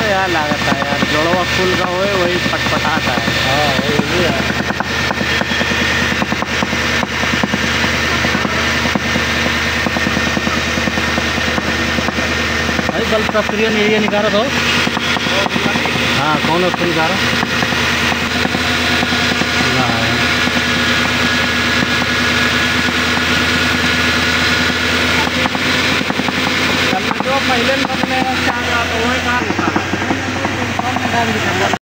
यार लागत है यार, जोड़वा फूल का होए वही पटपटाता है। हाँ वही है। भाई बल्ब का स्क्रीन ये निकालो तो। हाँ कौन उसको निकालो।